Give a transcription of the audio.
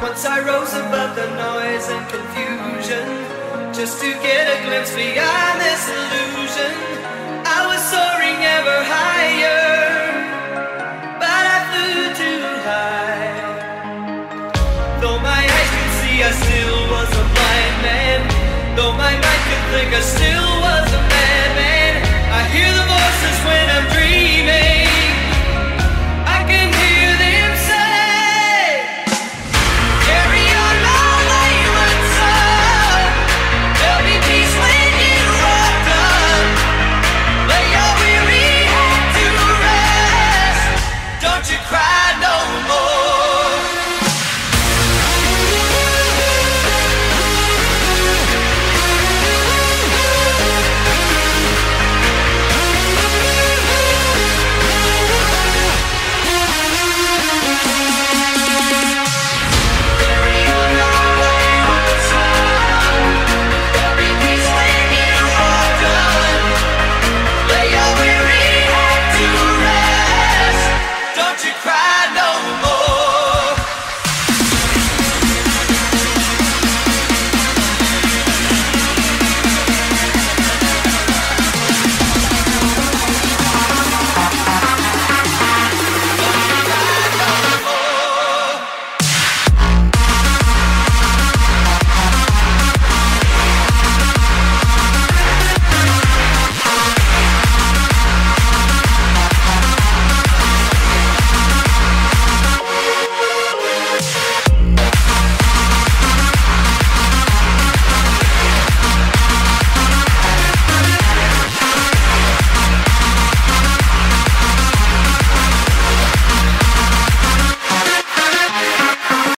Once I rose above the noise and confusion, just to get a glimpse beyond this illusion. I was soaring ever higher, but I flew too high. Though my eyes could see, I still was a blind man. Though my mind could think, I still was a madman. I hear the voices when I'm dreaming.